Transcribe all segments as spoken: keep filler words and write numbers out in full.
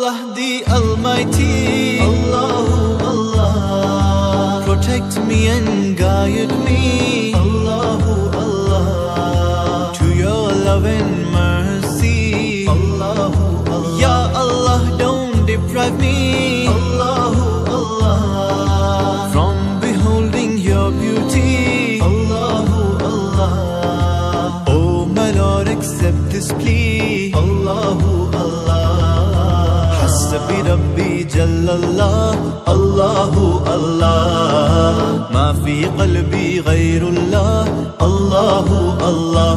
Allah the Almighty, Allahu Allah, protect me and guide me, Allahu Allah, to your love and mercy, Allahu Allah. Ya Allah, don't deprive me, Allahu Allah, from beholding your beauty, Allahu Allah. Oh my Lord, accept this plea, Allahu Allah. Hasbi Rabbi Jallallah, Allahu Allah, ma fi qalbi ghayrullah, Allahu Allah.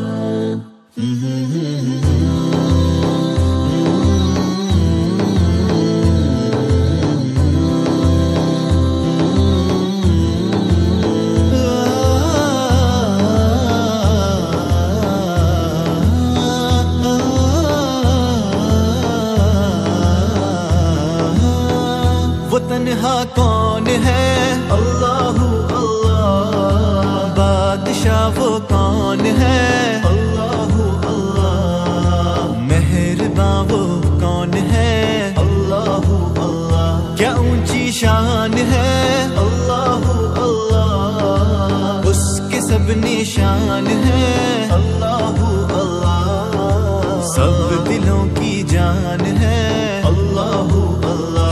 वो तन्हा कौन है, अल्लाहु अल्लाह, बादशाह वो कौन है, अल्लाहु अल्लाह, मेहरबान वो कौन है, अल्लाहु अल्लाह, क्या ऊंची शान है, अल्लाहु अल्लाह, उसके सब निशान है, अल्लाहु अल्लाह, सब दिलों की जान है, अल्लाहु अल्लाह।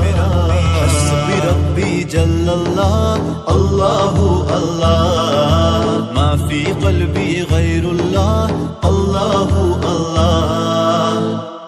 रब्बी जल्लल्लाह, अल्लाहु अल्लाह, मा फी क़ल्बी गैरुल्लाह, अल्लाहु अल्लाह।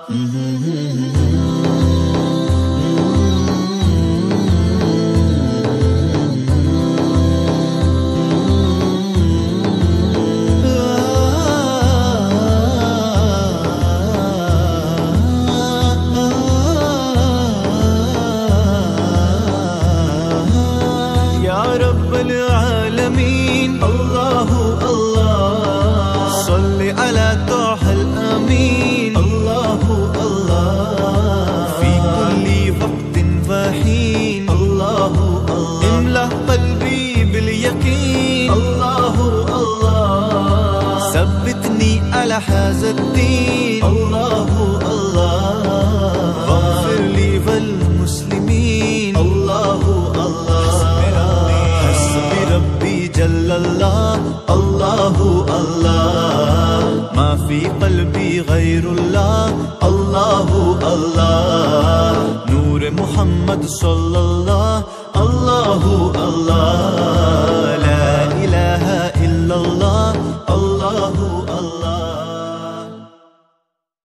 रब्बुल आलमीन, अल्लाहु अल्लाह, सल्लि अला ताहल अमीन, अल्लाहु अल्लाह, फी कुल्ली वक्तिन व हीन, अल्लाहु अल्लाह, इमला क़ल्बी बिल यकीन, अल्लाहु अल्लाह, सब्बितनी अला हाज़ा दीन, अल्लाहु अल्लाह, वग़फ़िर ली वल मुस्लिमीन, अल्लाहु अल्लाह। रब्बी जल्लल्लाह, अल्लाहु अल्लाह, मा फी क़ल्बी गैरुल्लाह, अल्लाहु अल्लाह, नूर मुहम्मद सल्लल्लाह, अल्लाहु अल्लाह, ला इलाहा इल्लल्लाह, अल्लाहु अल्लाह।